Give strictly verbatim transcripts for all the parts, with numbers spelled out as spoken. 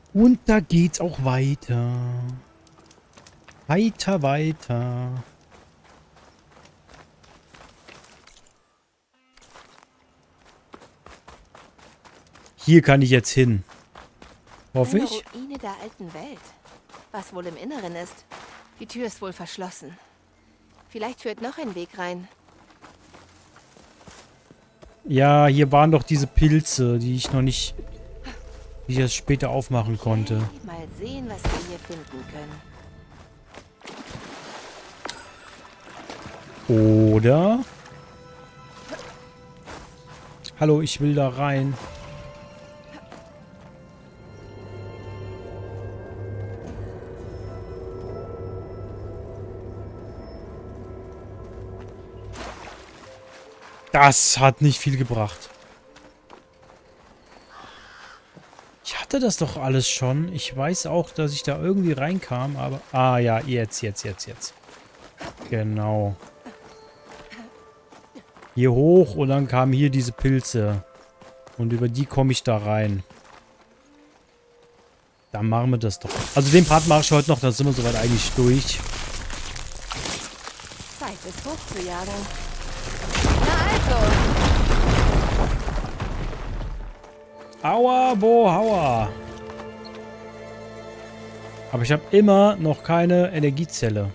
Und da geht's auch weiter. Weiter, weiter. Hier kann ich jetzt hin. Hoffe Eine ich. Ruine der alten Welt. Was wohl im Inneren ist. Die Tür ist wohl verschlossen. Vielleicht führt noch ein Weg rein. Ja, hier waren doch diese Pilze, die ich noch nicht... die ich erst später aufmachen konnte. Okay, mal sehen, was wir hier finden können. Oder... Hallo, ich will da rein. Das hat nicht viel gebracht. Ich hatte das doch alles schon. Ich weiß auch, dass ich da irgendwie reinkam, aber... Ah ja, jetzt, jetzt, jetzt, jetzt. Genau. Hier hoch und dann kamen hier diese Pilze. Und über die komme ich da rein. Dann machen wir das doch. Also den Part mache ich heute noch, dann sind wir soweit eigentlich durch. Zeit, es hochzujagen. Na also. Aua, bo, haua. Aber ich habe immer noch keine Energiezelle.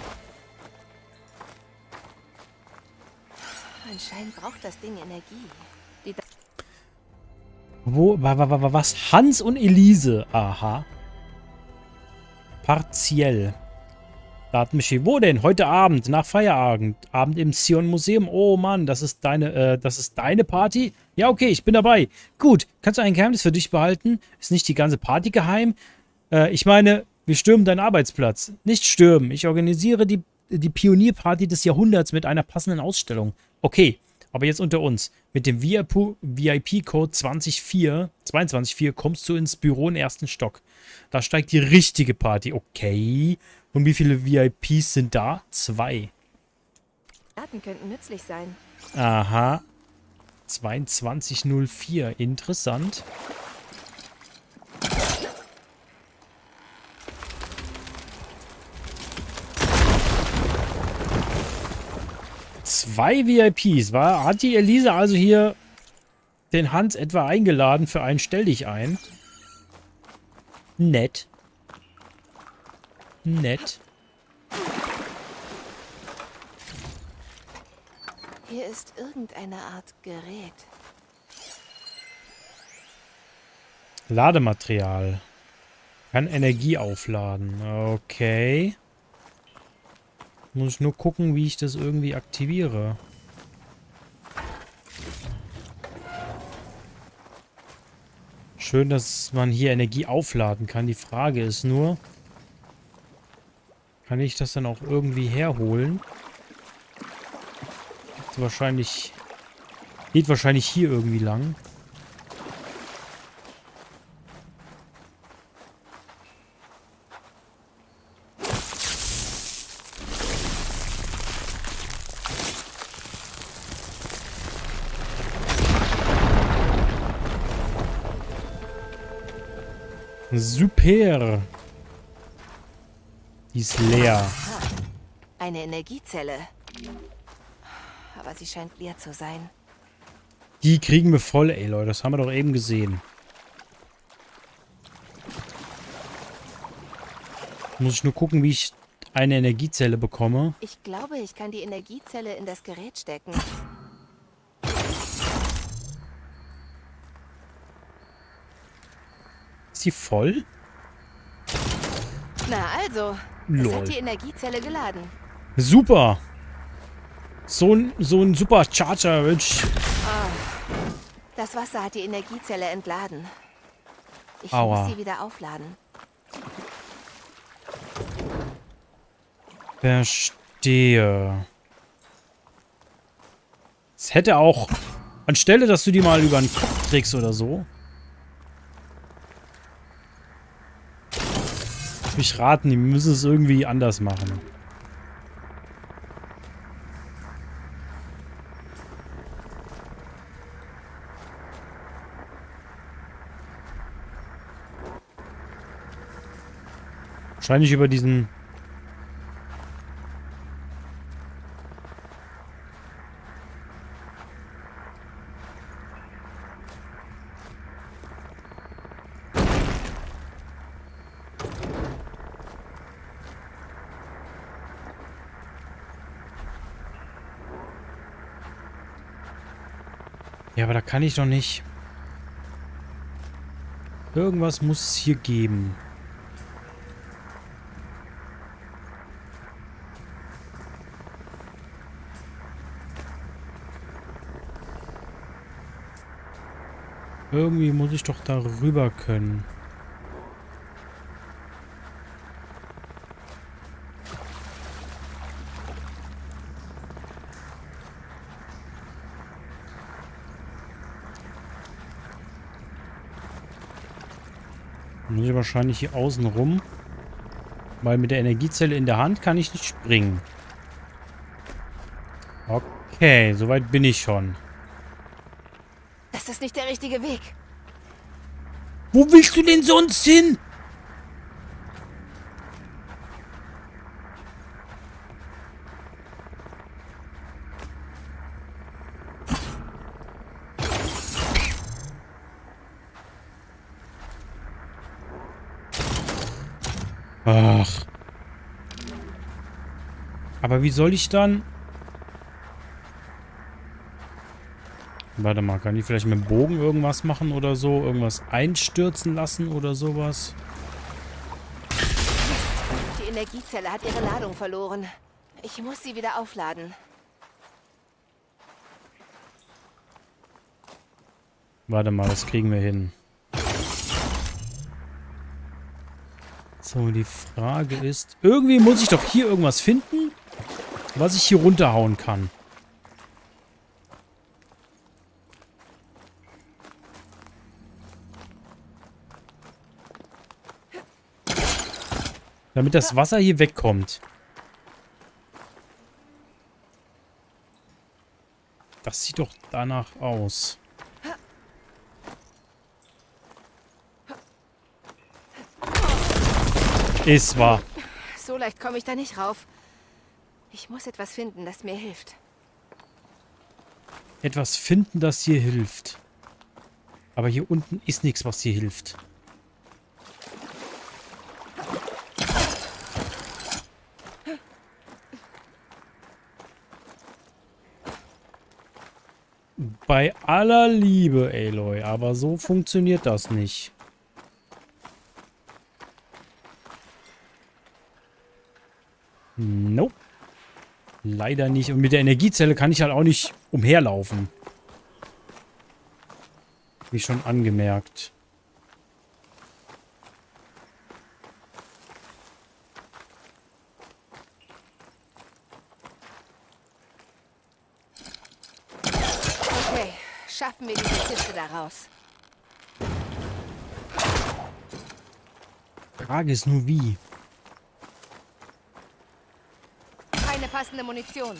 Anscheinend braucht das Ding Energie. Die Wo, wa, wa, wa, was? Hans und Elise. Aha. Partiell. Datenmaschine. Wo denn? Heute Abend, nach Feierabend. Abend im Zion Museum. Oh Mann, das ist deine, äh, das ist deine Party? Ja, okay, ich bin dabei. Gut, kannst du ein Geheimnis für dich behalten? Ist nicht die ganze Party geheim? Äh, ich meine, wir stürmen deinen Arbeitsplatz. Nicht stürmen. Ich organisiere die, die Pionierparty des Jahrhunderts mit einer passenden Ausstellung. Okay, aber jetzt unter uns. Mit dem V I P-Code zweiundzwanzig vier kommst du ins Büro im ersten Stock. Da steigt die richtige Party. Okay. Und wie viele V I Ps sind da? Zwei. Daten könnten nützlich sein. Aha. zweiundzwanzig null vier. Interessant. Zwei V I Ps. War, hat die Elise also hier den Hans etwa eingeladen für einen Stell dich ein? Nett. Nett. Hier ist irgendeine Art Gerät. Ladematerial. Kann Energie aufladen. Okay. Muss ich nur gucken, wie ich das irgendwie aktiviere. Schön, dass man hier Energie aufladen kann. Die Frage ist nur, kann ich das dann auch irgendwie herholen? Geht wahrscheinlich, geht wahrscheinlich hier irgendwie lang. Super. Die ist leer. Aha. Eine Energiezelle. Aber sie scheint leer zu sein. Die kriegen wir voll, ey Leute. Das haben wir doch eben gesehen. Muss ich nur gucken, wie ich eine Energiezelle bekomme. Ich glaube, ich kann die Energiezelle in das Gerät stecken. Ist die voll? Na also, Lol. es hat die Energiezelle geladen. Super. So ein, so ein super Charger, Mensch. Oh, das Wasser hat die Energiezelle entladen. Ich Aua. muss sie wieder aufladen. Verstehe. Es hätte auch, anstelle, dass du die mal über den Kopf trägst oder so. Lass mich raten, die müssen es irgendwie anders machen. Wahrscheinlich über diesen... Ja, aber da kann ich doch nicht... Irgendwas muss es hier geben. Irgendwie muss ich doch da rüber können. Muss ich wahrscheinlich hier außen rum. Weil mit der Energiezelle in der Hand kann ich nicht springen. Okay, soweit bin ich schon. Das ist nicht der richtige Weg. Wo willst du denn sonst hin? Ach. Aber wie soll ich dann... Warte mal, kann ich vielleicht mit dem Bogen irgendwas machen oder so? Irgendwas einstürzen lassen oder sowas? Die Energiezelle hat ihre Ladung verloren. Ich muss sie wieder aufladen. Warte mal, das kriegen wir hin. So, die Frage ist... Irgendwie muss ich doch hier irgendwas finden, was ich hier runterhauen kann. Damit das Wasser hier wegkommt. Das sieht doch danach aus. Ist wahr. So leicht komme ich da nicht rauf. Ich muss etwas finden, das mir hilft. Etwas finden, das hier hilft. Aber hier unten ist nichts, was hier hilft. Bei aller Liebe, Aloy, aber so funktioniert das nicht. Nope. Leider nicht. Und mit der Energiezelle kann ich halt auch nicht umherlaufen. Wie schon angemerkt. Okay, schaffen wir diese Kiste da raus. Frage ist nur wie. Keine passende Munition.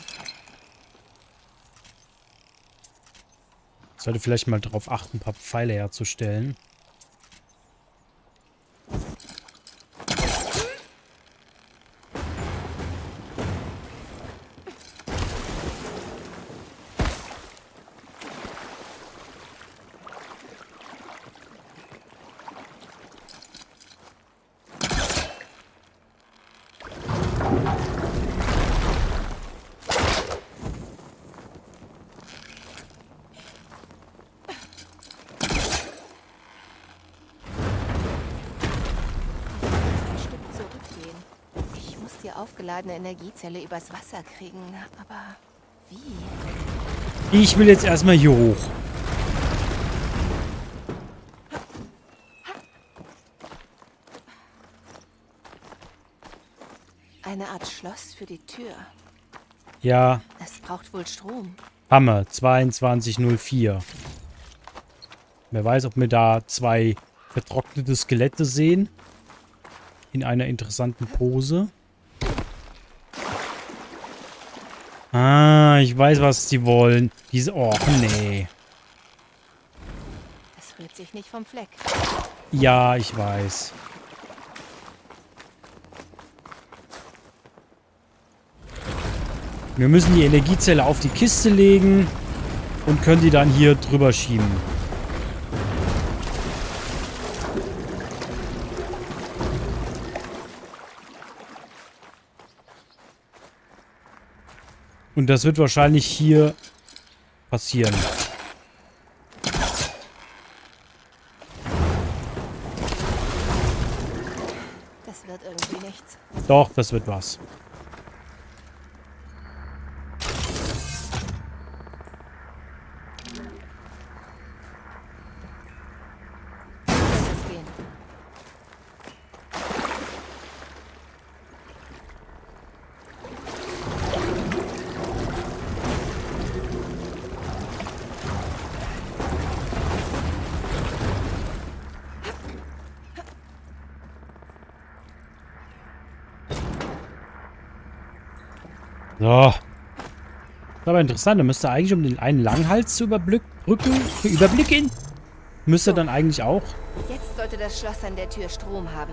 Sollte vielleicht mal darauf achten, ein paar Pfeile herzustellen. Die aufgeladene Energiezelle übers Wasser kriegen, aber wie? Ich will jetzt erstmal hier hoch. Eine Art Schloss für die Tür. Ja. Es braucht wohl Strom. Hammer, zweiundzwanzig null vier. Wer weiß, ob wir da zwei vertrocknete Skelette sehen. In einer interessanten Pose. Ah, ich weiß, was sie wollen. Diese... Oh, nee. Das rührt sich nicht vom Fleck. Ja, ich weiß. Wir müssen die Energiezelle auf die Kiste legen und können die dann hier drüber schieben. Und das wird wahrscheinlich hier passieren. Das wird irgendwie nichts. Doch, das wird was. Lass es gehen. So. Das ist aber interessant. Da müsste eigentlich, um den einen Langhals zu überbrücken, überblicken, müsste dann eigentlich auch. Jetzt sollte das Schloss an der Tür Strom haben.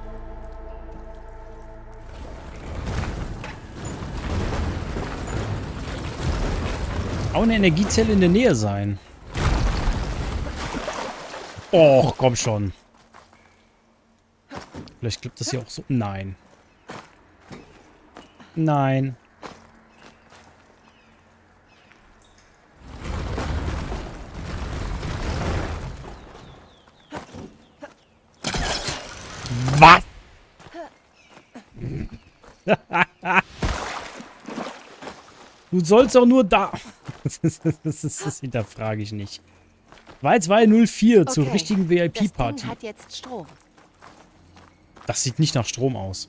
Auch eine Energiezelle in der Nähe sein. Och, komm schon. Vielleicht klappt das hier auch so. Nein. Nein. Was? Du sollst doch nur da... das, das, das hinterfrage ich nicht. zwei zwei null vier okay. Zur richtigen V I P-Party. Das Ding hat jetzt Strom. Das sieht nicht nach Strom aus.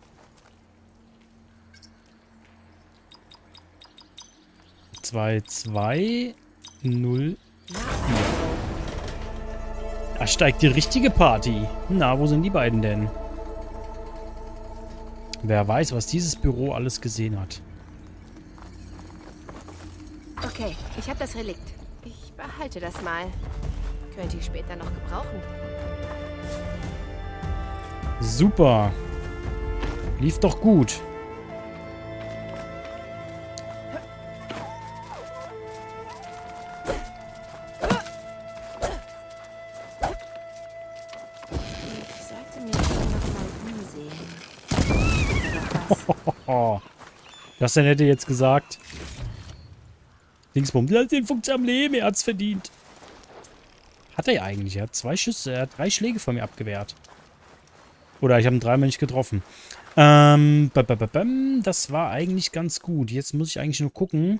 zwei zwei null vier. Da steigt die richtige Party. Na, wo sind die beiden denn? Wer weiß, was dieses Büro alles gesehen hat. Okay, ich habe das Relikt. Ich behalte das mal. Könnte ich später noch gebrauchen. Super. Lief doch gut. Ich sollte mir das noch mal umsehen. Das denn hätte jetzt gesagt. Dingsbum, lass den Fuchs am Leben, er hat's verdient. Hat er ja eigentlich. Er hat zwei Schüsse, er hat drei Schläge von mir abgewehrt. Oder ich habe ihn dreimal nicht getroffen. Ähm, das war eigentlich ganz gut. Jetzt muss ich eigentlich nur gucken.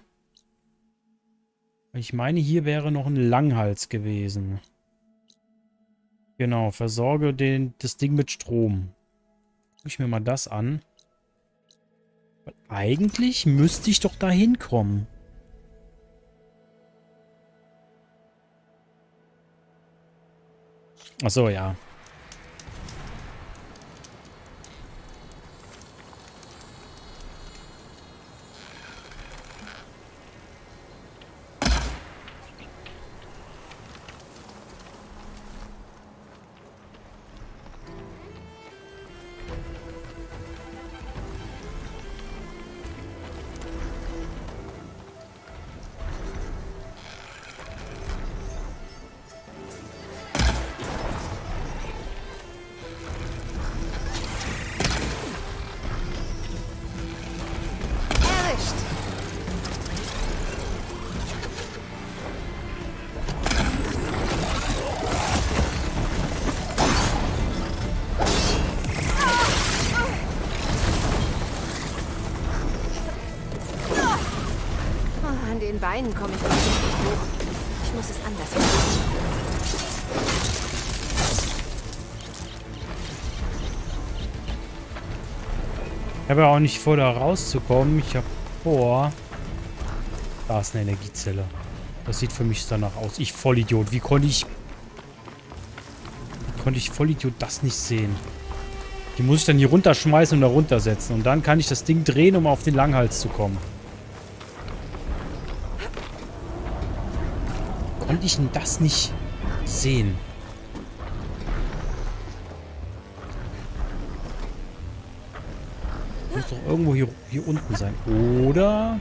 Ich meine, hier wäre noch ein Langhals gewesen. Genau, versorge den, das Ding mit Strom. Guck ich mir mal das an. Weil eigentlich müsste ich doch da hinkommen. Ach so, ja. Beinen komme ich nicht hoch. Ich muss es anders machen. Ich habe ja auch nicht vor, da rauszukommen. Ich habe vor... Da ist eine Energiezelle. Das sieht für mich danach aus. Ich Vollidiot. Wie konnte ich... Wie konnte ich Vollidiot das nicht sehen? Die muss ich dann hier runterschmeißen und da runtersetzen. Und dann kann ich das Ding drehen, um auf den Langhals zu kommen. Konnte ich denn das nicht sehen? muss doch irgendwo hier, hier unten sein. Oder?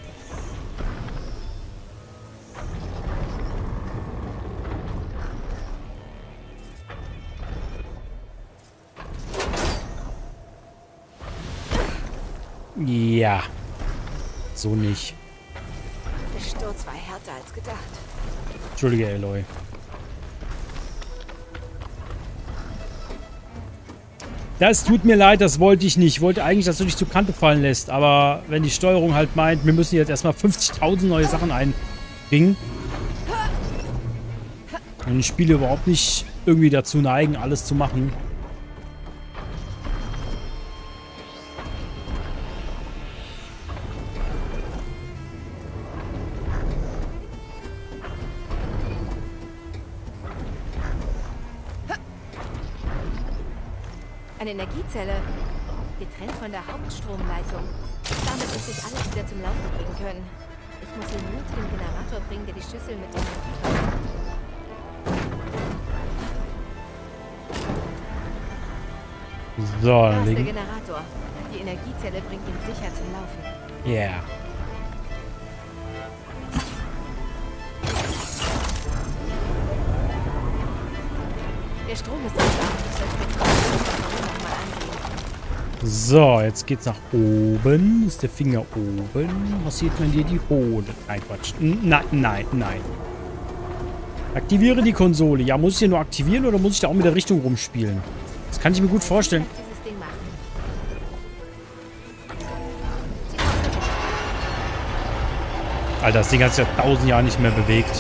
Ja. So nicht. Der Sturz war härter als gedacht. Entschuldige, Aloy. Das tut mir leid, das wollte ich nicht. Ich wollte eigentlich, dass du dich zur Kante fallen lässt. Aber wenn die Steuerung halt meint, wir müssen jetzt erstmal fünfzigtausend neue Sachen einbringen. Und die Spiele überhaupt nicht irgendwie dazu neigen, alles zu machen. Eine Energiezelle, getrennt von der Hauptstromleitung. Damit muss ich alles wieder zum Laufen bringen können. Ich muss ihn nur zu dem Generator bringen, der die Schüssel mit dem Energie verbindet. So, Da ist der legen. Generator. Die Energiezelle bringt ihn sicher zum Laufen. Yeah. Der Strom ist nicht da. Ich sollte mir die Batterie noch mal ansehen. So, jetzt geht's nach oben. Ist der Finger oben? Was sieht man dir die Hohle? Nein, Quatsch. N- Nein, nein, nein. Aktiviere die Konsole. Ja, muss ich hier nur aktivieren oder muss ich da auch mit der Richtung rumspielen? Das kann ich mir gut vorstellen. Dieses Ding machen. Alter, das Ding hat sich ja tausend Jahre nicht mehr bewegt.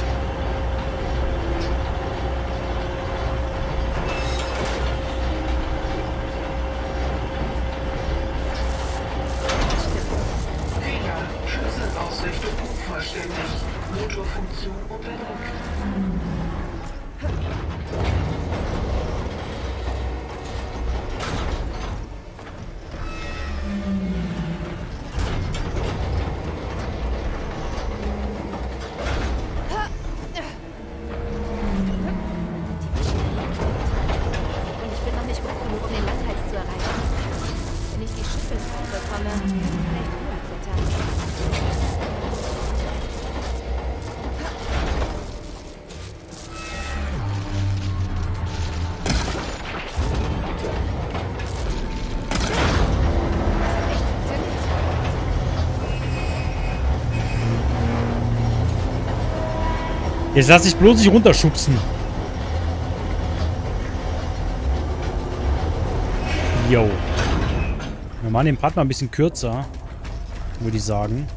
Schlüsselausrichtung unvollständig. Motorfunktion unterdrückt. Und ich bin noch nicht gut genug, um den Landhals zu erreichen. Wenn ich die Schüssel frei bekomme, vielleicht höher klettern. Jetzt lass dich bloß nicht runterschubsen. Jo. Wir machen den Part mal ein bisschen kürzer. Würde ich sagen.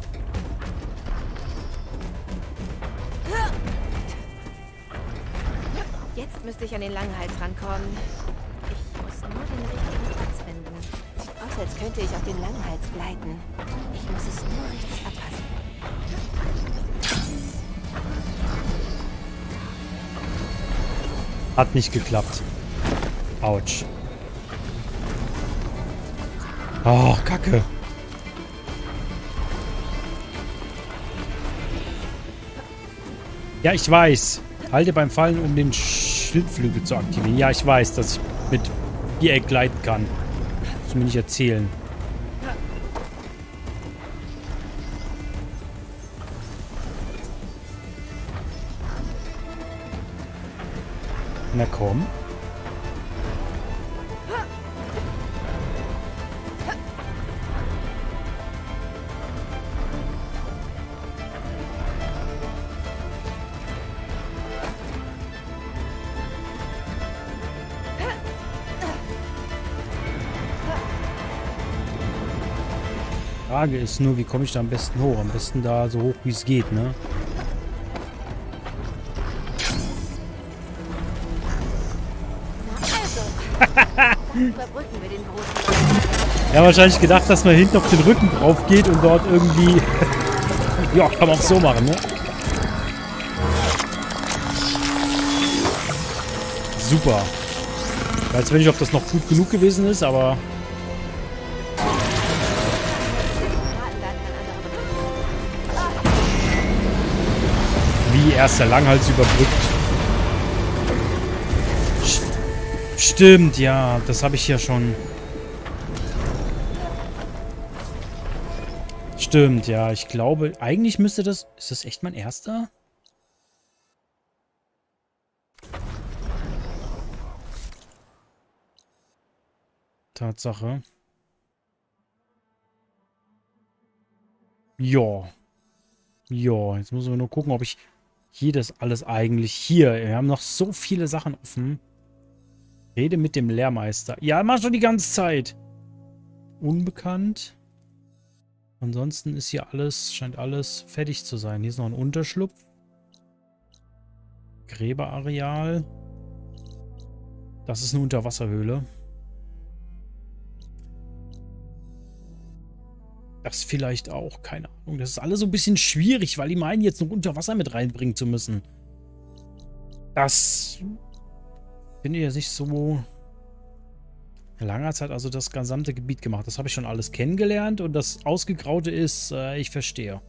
Jetzt müsste ich an den Langhals rankommen. Ich muss nur den richtigen Platz finden. Sieht aus, als könnte ich auf den Langhals gleiten. Ich muss es nur richtig abpassen. Hat nicht geklappt. Autsch. Oh, Kacke. Ja, ich weiß. Halte beim Fallen, um den Schildflügel zu aktivieren. Ja, ich weiß, dass ich mit Viereck gleiten kann. Musst du mir nicht erzählen. Na komm. Frage ist nur, wie komme ich da am besten hoch? Am besten da so hoch, wie es geht, ne? Überbrücken wir den großen. Ja, wahrscheinlich gedacht, dass man hinten auf den Rücken drauf geht und dort irgendwie... ja, kann man auch so machen, ne? Super. Ich weiß nicht, ob das noch gut genug gewesen ist, aber... Wie erst der Langhals überbrückt. Stimmt, ja. Das habe ich ja schon... Stimmt, ja. Ich glaube, eigentlich müsste das... Ist das echt mein erster? Tatsache. Ja. Ja, jetzt müssen wir nur gucken, ob ich hier das alles eigentlich... Hier, wir haben noch so viele Sachen offen. Rede mit dem Lehrmeister. Ja, mach schon die ganze Zeit. Unbekannt. Ansonsten ist hier alles, scheint alles fertig zu sein. Hier ist noch ein Unterschlupf. Gräberareal. Das ist eine Unterwasserhöhle. Das vielleicht auch, keine Ahnung. Das ist alles so ein bisschen schwierig, weil die meinen, jetzt noch Unterwasser mit reinbringen zu müssen. Das finde ich ja nicht so... Langer Zeit also das gesamte Gebiet gemacht. Das habe ich schon alles kennengelernt und das Ausgegraute ist, äh, ich verstehe.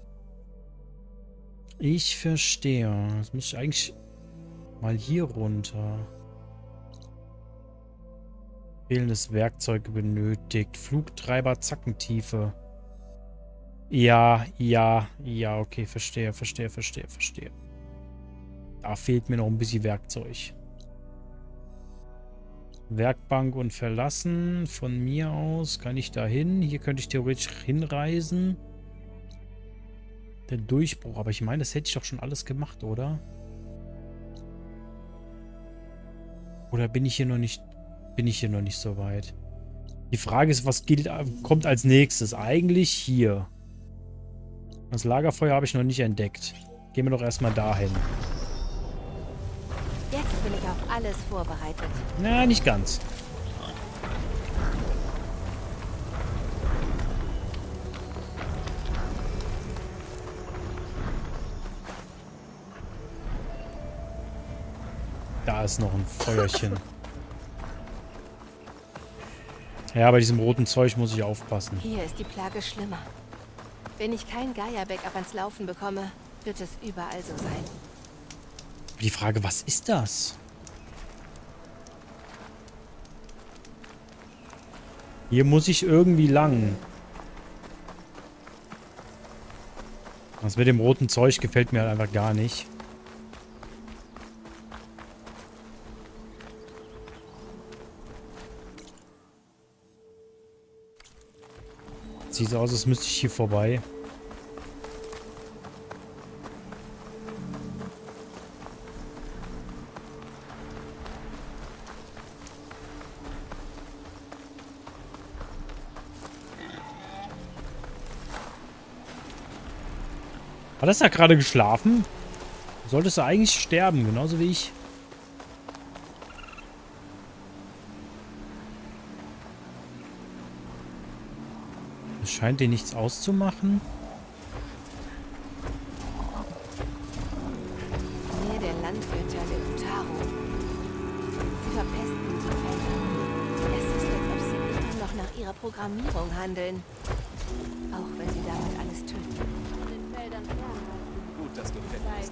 Ich verstehe. Das muss ich eigentlich mal hier runter. Fehlendes Werkzeug benötigt. Flugtreiber, Zackentiefe. Ja, ja, ja, okay, verstehe, verstehe, verstehe, verstehe. Da fehlt mir noch ein bisschen Werkzeug. Werkbank und verlassen. Von mir aus kann ich da hin. Hier könnte ich theoretisch hinreisen. Der Durchbruch. Aber ich meine, das hätte ich doch schon alles gemacht, oder? Oder bin ich hier noch nicht... Bin ich hier noch nicht so weit? Die Frage ist, was geht, kommt als nächstes? Eigentlich hier. Das Lagerfeuer habe ich noch nicht entdeckt. Gehen wir doch erstmal dahin. Jetzt bin ich auf alles vorbereitet. Na, nicht ganz. Da ist noch ein Feuerchen. Ja, bei diesem roten Zeug muss ich aufpassen. Hier ist die Plage schlimmer. Wenn ich kein Gaia-Backup ans Laufen bekomme, wird es überall so sein. Die Frage, was ist das? Hier muss ich irgendwie lang. Das mit dem roten Zeug gefällt mir halt einfach gar nicht. Sieht so aus, als müsste ich hier vorbei. Hat das da gerade geschlafen? Du solltest du eigentlich sterben, genauso wie ich. Es scheint dir nichts auszumachen. Nähe der Landgötter der Utaru. Sie verpesten die Felder. Es ist, als ob sie immer noch nach ihrer Programmierung handeln. Auch wenn sie damit alles töten. Gut, dass du fit bist.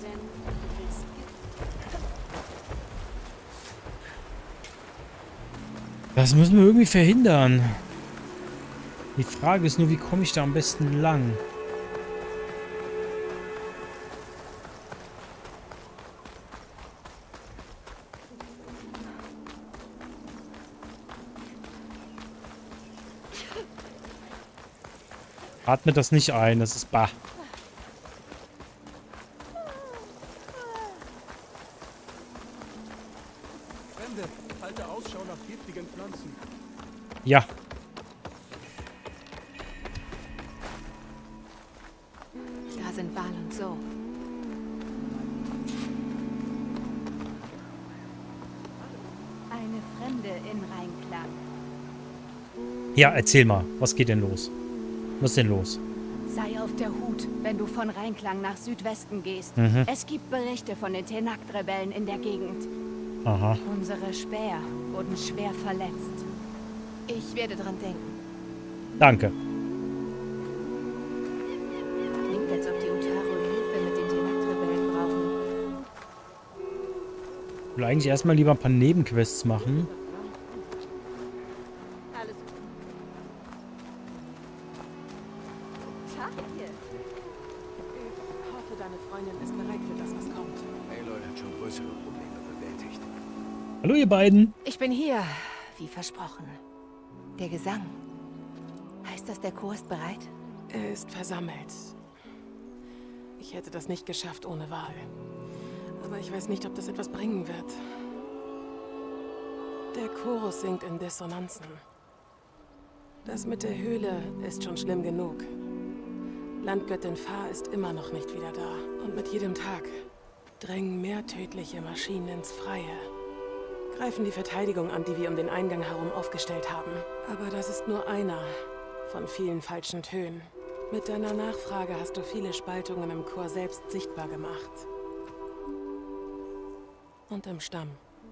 Das müssen wir irgendwie verhindern. Die Frage ist nur, wie komme ich da am besten lang? Atme das nicht ein, das ist bah. Fremde, halte Ausschau nach giftigen Pflanzen. Ja. Da sind Wal und So. Eine Fremde in Reinklang. Ja, erzähl mal. Was geht denn los? Was ist denn los? Sei auf der Hut, wenn du von Reinklang nach Südwesten gehst. Mhm. Es gibt Berichte von den Tenakt-Rebellen in der Gegend. Aha. Unsere Späher wurden schwer verletzt. Ich werde dran denken. Danke. Klingt, als ob die Utaru Hilfe mit den Tenakt-Rebellen brauchen. Ich will eigentlich erstmal lieber ein paar Nebenquests machen. Alles. Tag hier. ihr beiden. Ich bin hier, wie versprochen. Der Gesang. Heißt das, der Chor ist bereit? Er ist versammelt. Ich hätte das nicht geschafft ohne Wahl. Aber ich weiß nicht, ob das etwas bringen wird. Der Chorus singt in Dissonanzen. Das mit der Höhle ist schon schlimm genug. Landgöttin Fa ist immer noch nicht wieder da. Und mit jedem Tag drängen mehr tödliche Maschinen ins Freie. Greifen die Verteidigung an, die wir um den Eingang herum aufgestellt haben. Aber das ist nur einer von vielen falschen Tönen. Mit deiner Nachfrage hast du viele Spaltungen im Chor selbst sichtbar gemacht. Und im Stamm.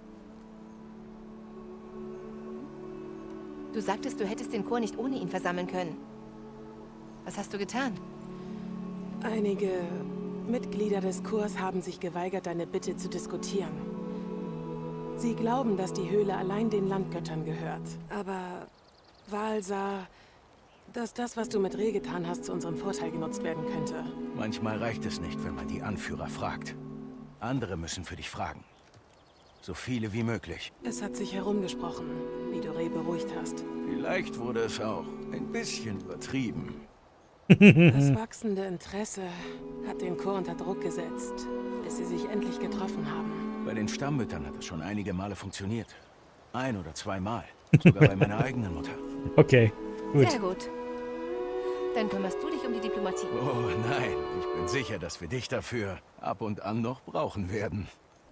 Du sagtest, du hättest den Chor nicht ohne ihn versammeln können. Was hast du getan? Einige Mitglieder des Chors haben sich geweigert, deine Bitte zu diskutieren. Sie glauben, dass die Höhle allein den Landgöttern gehört. Aber Val sah, dass das, was du mit Reh getan hast, zu unserem Vorteil genutzt werden könnte. Manchmal reicht es nicht, wenn man die Anführer fragt. Andere müssen für dich fragen. So viele wie möglich. Es hat sich herumgesprochen, wie du Reh beruhigt hast. Vielleicht wurde es auch ein bisschen übertrieben. Das wachsende Interesse hat den Chor unter Druck gesetzt, bis sie sich endlich getroffen haben. Bei den Stammmüttern hat es schon einige Male funktioniert. Ein oder zweimal. Sogar bei meiner eigenen Mutter. Okay, gut. Sehr gut. Dann kümmerst du dich um die Diplomatie. Oh nein, ich bin sicher, dass wir dich dafür ab und an noch brauchen werden.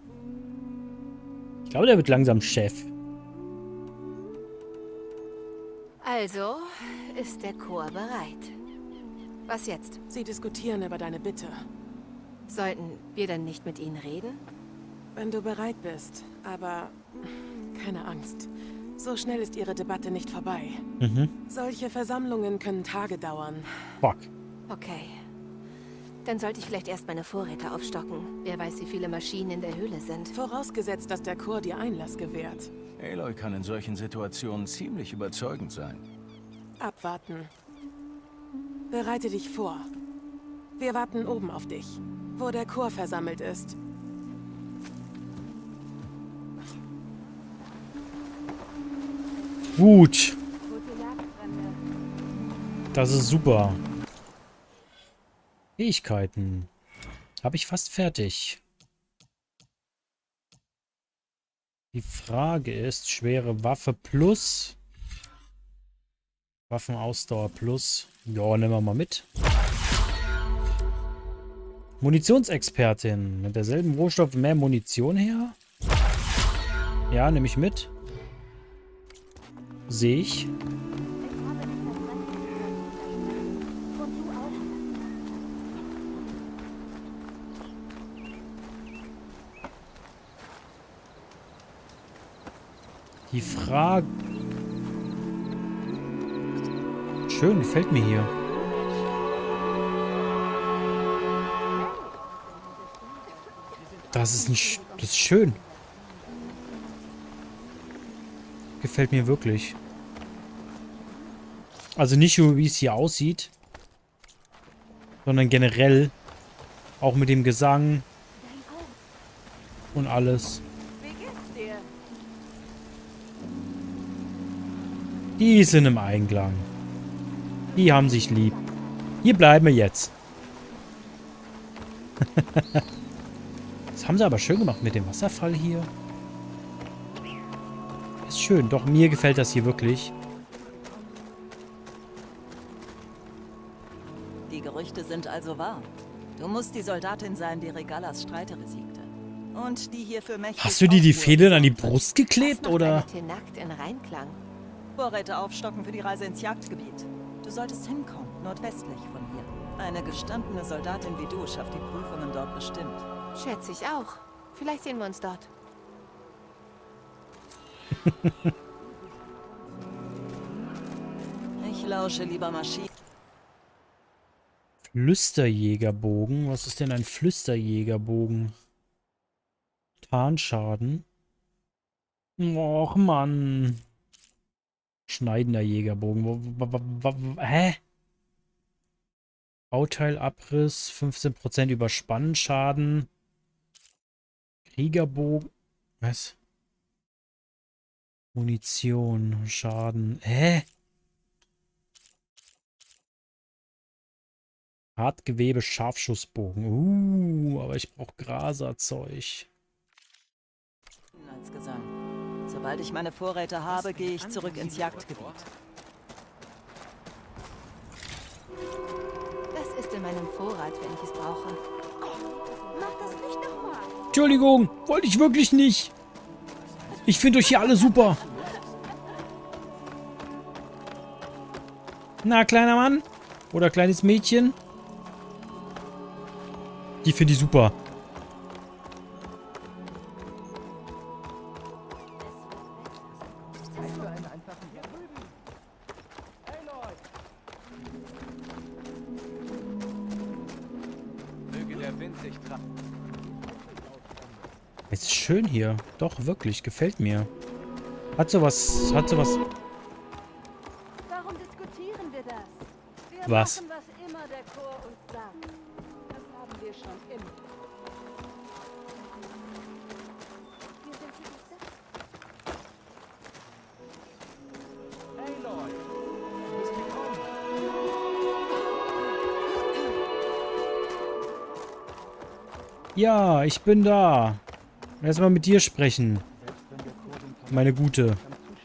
Ich glaube, der wird langsam Chef. Also ist der Chor bereit. Was jetzt? Sie diskutieren über deine Bitte. Sollten wir dann nicht mit ihnen reden? Wenn du bereit bist, aber keine Angst. So schnell ist ihre Debatte nicht vorbei. Mhm. Solche Versammlungen können Tage dauern. Fuck. Okay. Dann sollte ich vielleicht erst meine Vorräte aufstocken. Wer weiß, wie viele Maschinen in der Höhle sind. Vorausgesetzt, dass der Chor dir Einlass gewährt. Aloy kann in solchen Situationen ziemlich überzeugend sein. Abwarten. Bereite dich vor. Wir warten oben auf dich, wo der Chor versammelt ist. Gut. Das ist super. Fähigkeiten. Habe ich fast fertig. Die Frage ist, schwere Waffe plus. Waffenausdauer plus. Ja, nehmen wir mal mit. Munitionsexpertin. Mit derselben Rohstoff mehr Munition her. Ja, nehme ich mit. Sehe ich. Die Frage... Schön, gefällt mir hier. Das ist ein... Sch das ist schön. Gefällt mir wirklich. Also nicht nur, wie es hier aussieht, sondern generell auch mit dem Gesang und alles. Die sind im Einklang. Die haben sich lieb. Hier bleiben wir jetzt. Das haben sie aber schön gemacht mit dem Wasserfall hier. Ist schön. Doch, mir gefällt das hier wirklich. Die Gerüchte sind also wahr. Du musst die Soldatin sein, die Regalas Streiterin siegte. Und die hier für mächtig... Hast du dir die Federn an die Brust geklebt, oder? Nackt in Reinklang. Vorräte aufstocken für die Reise ins Jagdgebiet. Du solltest hinkommen, nordwestlich von hier. Eine gestandene Soldatin wie du schafft die Prüfungen dort bestimmt. Schätze ich auch. Vielleicht sehen wir uns dort. Ich lausche lieber Maschinen. Flüsterjägerbogen. Was ist denn ein Flüsterjägerbogen? Tarnschaden. Och, Mann. Schneidender Jägerbogen. Wo, wo, wo, wo, hä? Bauteilabriss. fünfzehn Prozent Überspannenschaden. Kriegerbogen. Was? Munition, Schaden. Hä? Hartgewebe, Scharfschussbogen. Uh, aber ich brauche Graserzeug. Als Gesang. Sobald ich meine Vorräte habe, gehe ich zurück ins Jagdgebiet. Das ist in meinem Vorrat, wenn ich es brauche. Mach das nicht nochmal. Entschuldigung, wollte ich wirklich nicht. Ich finde euch hier alle super. Na, kleiner Mann? Oder kleines Mädchen? Die finde ich super. Möge der Wind sich tragen. Es ist schön hier. Doch, wirklich. Gefällt mir. Hat sowas... Hat sowas... Warum diskutieren wir das? Wir Was? machen, was immer der Chor uns sagt. Das haben wir schon immer. Wir sind für dich selbst. Aloy, du bist gekommen. Ja, ich bin da. Erstmal mit dir sprechen. Meine Gute.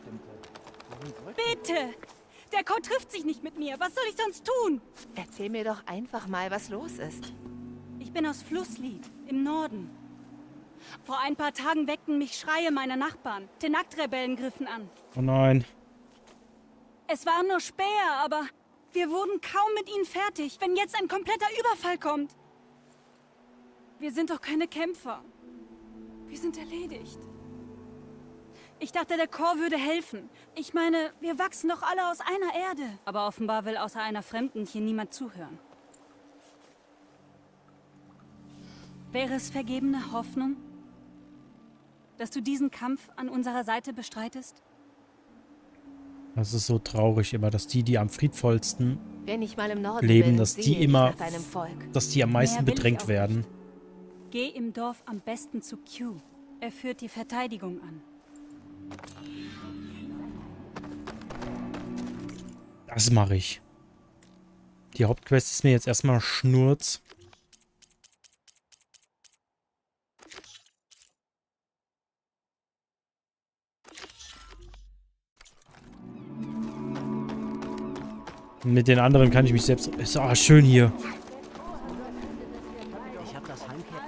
Bitte! Der Chor trifft sich nicht mit mir. Was soll ich sonst tun? Erzähl mir doch einfach mal, was los ist. Ich bin aus Flusslied, im Norden. Vor ein paar Tagen weckten mich Schreie meiner Nachbarn. Tenakt-Rebellen griffen an. Oh nein. Es waren nur Späher, aber wir wurden kaum mit ihnen fertig, wenn jetzt ein kompletter Überfall kommt. Wir sind doch keine Kämpfer. Wir sind erledigt. Ich dachte, der Chor würde helfen. Ich meine, wir wachsen doch alle aus einer Erde. Aber offenbar will außer einer Fremden hier niemand zuhören. Wäre es vergebene Hoffnung, dass du diesen Kampf an unserer Seite bestreitest? Das ist so traurig immer, dass die, die am friedvollsten Wenn ich mal im Norden leben, bin, dass sehe die ich immer, nach deinem Volk. dass die am meisten Mehr will ich bedrängt auch werden. nicht. Geh im Dorf am besten zu Q. Er führt die Verteidigung an. Das mache ich. Die Hauptquest ist mir jetzt erstmal Schnurz. Mit den anderen kann ich mich selbst... Ist ah, schön hier. Ich habe das Heimkehr.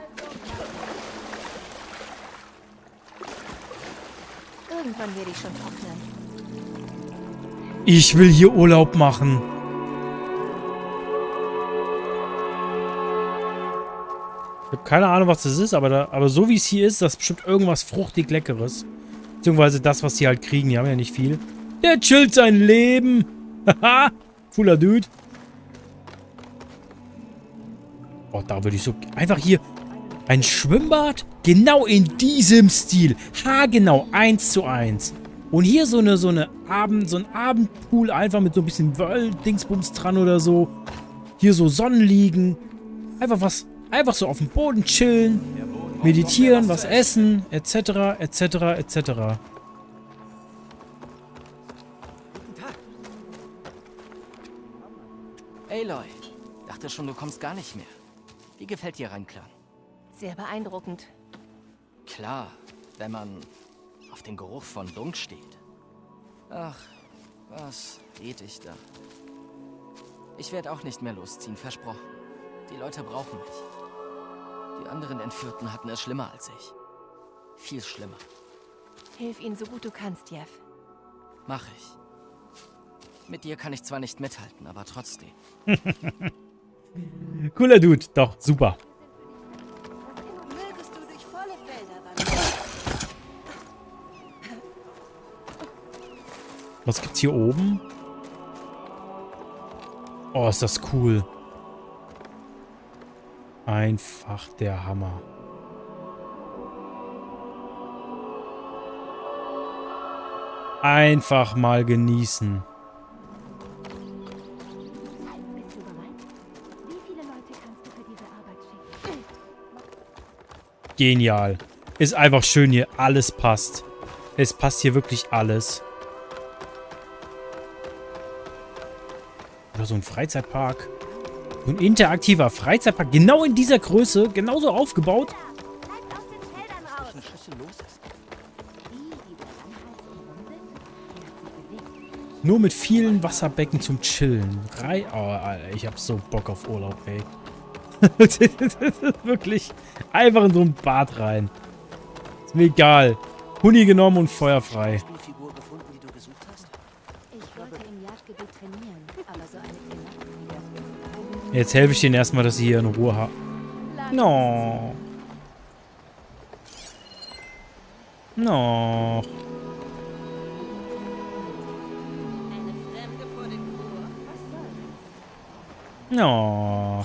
Irgendwann werde ich schon trocknen. Ich will hier Urlaub machen. Ich habe keine Ahnung, was das ist, aber, da, aber so wie es hier ist, das ist bestimmt irgendwas fruchtig Leckeres. Beziehungsweise das, was sie halt kriegen. Die haben ja nicht viel. Der chillt sein Leben. Haha. Cooler Dude. Oh, da würde ich so... Einfach hier ein Schwimmbad. Genau in diesem Stil. Haargenau. Eins zu eins. Und hier so eine, so eine Abend, so ein Abendpool. Einfach mit so ein bisschen Wöll-Dingsbums dran oder so. Hier so Sonnenliegen. Einfach was... Einfach so auf dem Boden chillen. Meditieren, was essen. Etc. Etc. et cetera. Aloy, dachte schon, du kommst gar nicht mehr. Wie gefällt dir Reinklang? Sehr beeindruckend. Klar, wenn man auf den Geruch von Dunk steht. Ach, was red ich da? Ich werde auch nicht mehr losziehen, versprochen. Die Leute brauchen mich. Die anderen Entführten hatten es schlimmer als ich. Viel schlimmer. Hilf ihnen so gut du kannst, Jeff. Mach ich. Mit dir kann ich zwar nicht mithalten, aber trotzdem. Cooler Dude. Doch, super. Mögest du durch volle Felder wandern. Was gibt's hier oben? Oh, ist das cool. Einfach der Hammer. Einfach mal genießen. Bist du bereit? Wie viele Leute kannst du für diese Arbeit schicken? Genial. Ist einfach schön hier. Alles passt. Es passt hier wirklich alles. Oder so ein Freizeitpark. So ein interaktiver Freizeitpark. Genau in dieser Größe. Genauso aufgebaut. Nur mit vielen Wasserbecken zum Chillen. Drei. Oh, Alter, ich hab so Bock auf Urlaub, ey. Wirklich. Einfach in so ein Bad rein. Ist mir egal. Huni genommen und feuerfrei. Jetzt helfe ich denen erstmal, dass sie hier in Ruhe haben. No. No. No.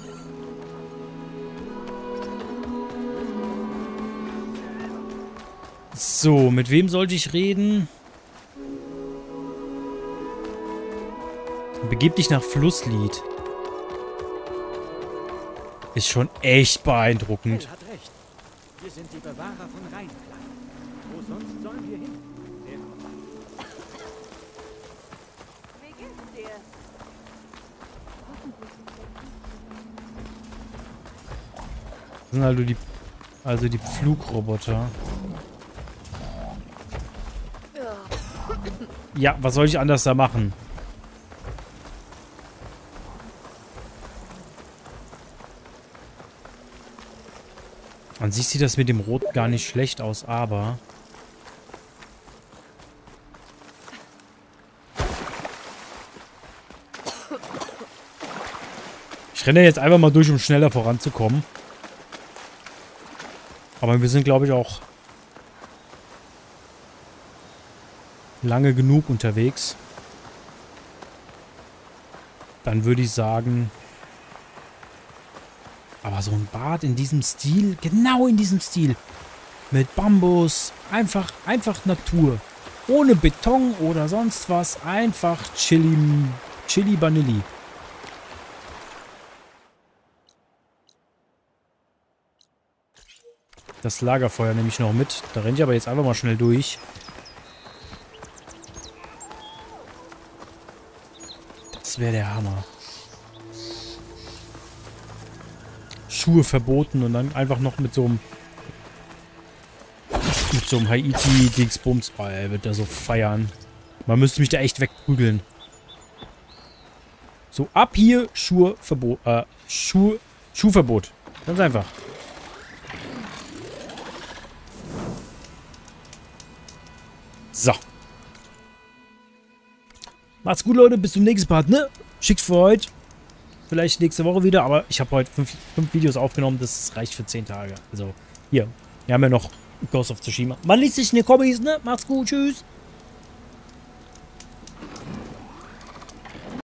So, mit wem sollte ich reden? Begib dich nach Flusslied. Ist schon echt beeindruckend. Er hat recht. Wir sind die Bewahrer von Rheinklang. Wo sonst sollen wir hin? Wie geht's dir? Das sind also die, also die Pflugroboter. Ja, was soll ich anders da machen? An sich sieht das mit dem Rot gar nicht schlecht aus, aber... Ich renne jetzt einfach mal durch, um schneller voranzukommen. Aber wir sind, glaube ich, auch lange genug unterwegs. Dann würde ich sagen... Aber so ein Bad in diesem Stil, genau in diesem Stil. Mit Bambus, einfach, einfach Natur. Ohne Beton oder sonst was. Einfach Chili, Chili Vanilli. Das Lagerfeuer nehme ich noch mit. Da renne ich aber jetzt einfach mal schnell durch. Das wäre der Hammer. Schuhe verboten und dann einfach noch mit so einem mit so einem Haiti-Dingsbums. Oh, er wird da so feiern. Man müsste mich da echt wegprügeln. So, ab hier Schuhe Verbot. Äh, Schuhe, Schuhverbot. Ganz einfach. So. Macht's gut, Leute. Bis zum nächsten Part, ne? Schickt für heute. Vielleicht nächste Woche wieder, aber ich habe heute fünf, fünf Videos aufgenommen. Das reicht für zehn Tage. Also, hier. Wir haben ja noch Ghost of Tsushima. Man liest sich in den Comics, ne? Macht's gut. Tschüss.